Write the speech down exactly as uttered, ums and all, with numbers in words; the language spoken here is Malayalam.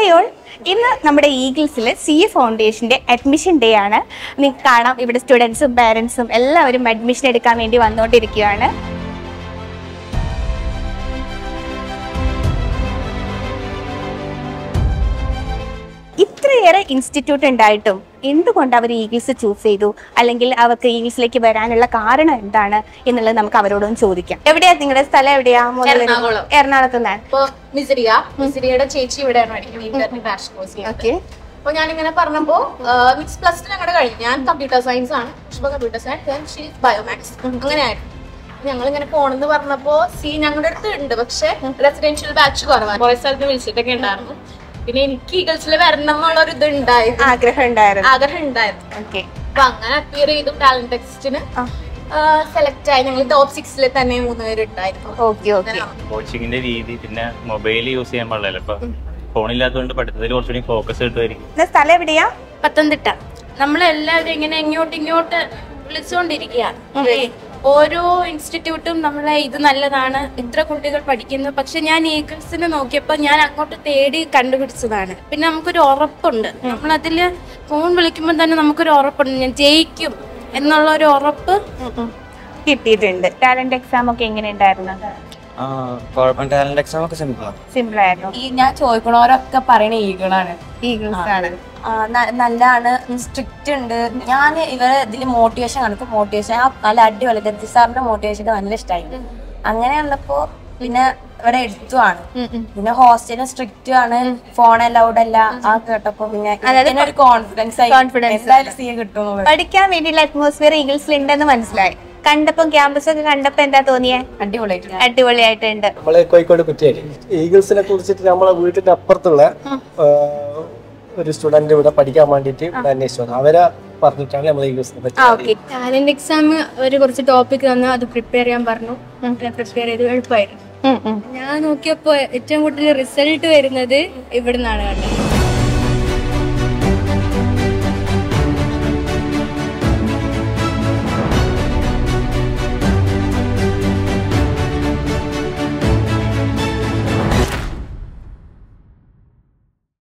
ഹായ് ഓൾ, ഇന്ന് നമ്മുടെ ഈഗിൾസിൽ സി എ ഫൗണ്ടേഷൻ്റെ അഡ്മിഷൻ ഡേ ആണ്. നിങ്ങൾക്ക് കാണാം ഇവിടെ സ്റ്റുഡൻസും പാരൻസും എല്ലാവരും അഡ്മിഷൻ എടുക്കാൻ വേണ്ടി വന്നുകൊണ്ടിരിക്കുകയാണ്. ഇത്രയേറെ ഇൻസ്റ്റിറ്റ്യൂട്ട് ഉണ്ടായിട്ടും എന്തുകൊണ്ട് അവർ ഈഗിൾസ് ചൂസ് ചെയ്തു, അല്ലെങ്കിൽ അവർക്ക് ഈഗിൾസിലേക്ക് വരാനുള്ള കാരണം എന്താണ് എന്നുള്ളത് നമുക്ക് അവരോടൊന്ന് ചോദിക്കാം. എവിടെയാ നിങ്ങളുടെ സ്ഥലം? എവിടെയാ? എറണാകുളത്ത് നിന്നാണ്. ചേച്ചി ഇവിടെയാണ് പഠിക്കുന്നത്. അപ്പൊ ഞാനിങ്ങനെ പറഞ്ഞപ്പോ മീൻസ് പ്ലസ് ടു ഞങ്ങളുടെ കഴിഞ്ഞു. ഞാൻ കമ്പ്യൂട്ടർ സയൻസ് ആണ്, കമ്പ്യൂട്ടർ സയൻസ്, ബയോമാക്സ് അങ്ങനെയായിരുന്നു. ഞങ്ങളിങ്ങനെ പോണെന്ന് പറഞ്ഞപ്പോ സി ഞങ്ങളുടെ അടുത്ത് ഉണ്ട്, പക്ഷെ റെസിഡൻഷ്യൽ ബാച്ച് കുറവാണ്. കുറെ സ്ഥലത്ത് വിളിച്ചിട്ടൊക്കെ ഉണ്ടായിരുന്നു. പിന്നെ എനിക്ക് ഈഗിൾസിൽ വരണം എന്നുള്ള ഒരു ഇത് ഉണ്ടായിരുന്നു, ആഗ്രഹം ഉണ്ടായിരുന്നു ആഗ്രഹം ഉണ്ടായിരുന്നു അപ്പൊ അങ്ങനെ അപ്പിയർ ചെയ്തു. ടാലന്റ് ടെസ്റ്റിന് സെലക്ട് ആയി. ഞങ്ങൾ ടോപ്പ് സിക്സിൽ തന്നെ മൂന്ന് പേര് ഉണ്ടായിരുന്നു. കോച്ചിങ്ങിന്റെ രീതി പിന്നെ മൊബൈൽ യൂസ് ചെയ്യാൻ പാടില്ലല്ലോ, ഇപ്പൊ ഫോണില്ലാത്തതുകൊണ്ട് പഠിത്തത്തിൽ കുറച്ചുകൂടി ഫോക്കസ് കിട്ടുമായിരിക്കും. സ്ഥലം എവിടെയാ? പത്തനംതിട്ട. നമ്മളെല്ലാവരും ഇങ്ങനെ ഇങ്ങോട്ട് ഇങ്ങോട്ട് വിളിച്ചുകൊണ്ടിരിക്കുകയാണ്. ഓരോ ഇൻസ്റ്റിറ്റ്യൂട്ടും നമ്മളെ ഇത് നല്ലതാണ്, ഇത്ര കുട്ടികൾ പഠിക്കുന്നു. പക്ഷെ ഞാൻ ഈഗിൾസിന് നോക്കിയപ്പോൾ ഞാൻ അങ്ങോട്ട് തേടി കണ്ടുപിടിച്ചതാണ്. പിന്നെ നമുക്കൊരു ഉറപ്പുണ്ട്, നമ്മളതിൽ ഫോൺ വിളിക്കുമ്പോൾ തന്നെ നമുക്കൊരു ഉറപ്പുണ്ട്, ഞാൻ ജയിക്കും എന്നുള്ള ഒരു ഉറപ്പ് കിട്ടിയിട്ടുണ്ട്. ടാലന്റ് എക്സാം ഒക്കെ എങ്ങനെ ഉണ്ടായിരുന്നു? സിമ്പിൾ ആയിരുന്നു. ഈ ഞാൻ ചോദിക്കണവരൊക്കെ പറയണ ഈഗിളാണ്. ഈഗിൾസ് ആണ് നല്ലതാണ്, സ്ട്രിക്റ്റ് ഉണ്ട്. ഞാൻ ഇവരെ ഇതിൽ മോട്ടിവേഷൻ കണക്ക് മോട്ടിവേഷൻ നല്ല അടിപൊളി. ദത്തി സാറിന്റെ മോട്ടിവേഷൻ നല്ല ഇഷ്ടമായി. അങ്ങനെ ഉള്ളപ്പോ പിന്നെ ഇവിടെ എടുത്തുമാണ്. പിന്നെ ഹോസ്റ്റലും സ്ട്രിക്റ്റ് ആണ്, ഫോൺ അലൗഡ് അല്ല. ആ കേട്ടപ്പോ പിന്നെ ഒരു കോൺഫിഡൻസ് ആയി എന്തായാലും സി എ കിട്ടും. പഠിക്കാൻ വേണ്ടിയുള്ള അറ്റ്മോസ്ഫിയർ ഈഗിൾസിൽ ഉണ്ടെന്ന് മനസ്സിലായി. കണ്ടപ്പോ ക്യാമ്പസ് ഒക്കെ കണ്ടപ്പോ എന്താ തോന്നിയേ? അടിപൊളിയായിട്ട് അടിപൊളിയായിട്ടുണ്ട്. നമ്മളെ കോഴിക്കോട് കുറ്റിയാടി ഈഗിൾസിനെ കുറിച്ചിട്ട് നമ്മളെ വീട്ടിന്റെ അപ്പുറത്തുള്ള ഒരു സ്റ്റുഡന്റ് ഇവിടെ പഠിക്കാൻ വേണ്ടിട്ട് അന്വേഷിച്ചു വന്നു. അവരെ പറഞ്ഞിട്ടാണ് നമ്മൾ ഈഗിൾസിനെ പറ്റി. ടാലന്റ് എക്സാം ഒരു കുറച്ച് ടോപ്പിക് തന്നു, അത് പ്രിപ്പയർ ചെയ്യാൻ പറഞ്ഞു. പ്രിപ്പയർ ചെയ്ത് എളുപ്പമായിരുന്നു. ഞാൻ നോക്കിയപ്പോ ഏറ്റവും കൂടുതൽ റിസൾട്ട് വരുന്നത് ഇവിടുന്നാണ് കണ്ടത്.